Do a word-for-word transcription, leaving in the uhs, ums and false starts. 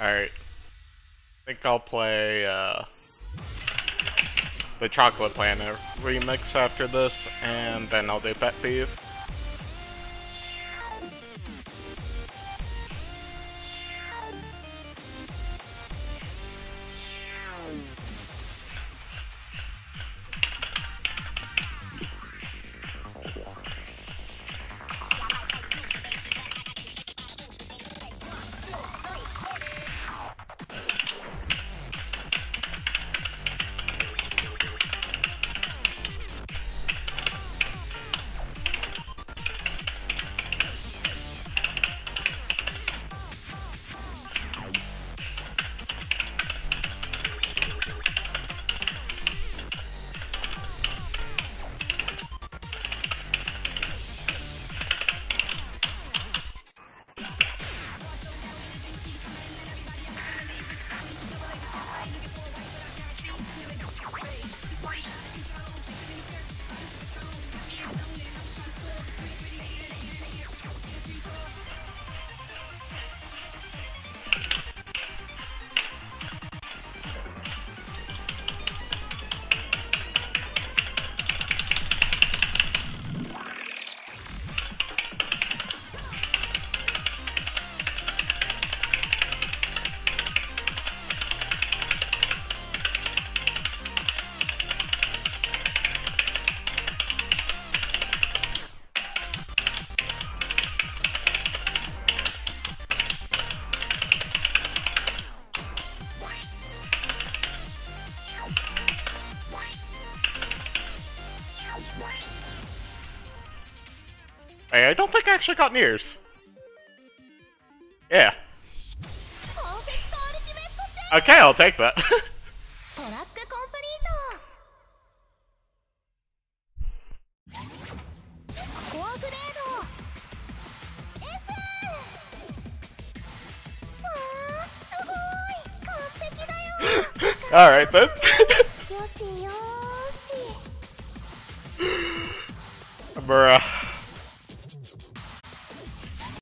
Alright. I think I'll play uh, the Chocolate Planet remix after this, and then I'll do Pet Peeve. Hey, I don't think I actually got Nears. Yeah. Okay, I'll take that. Alright then. Bruh.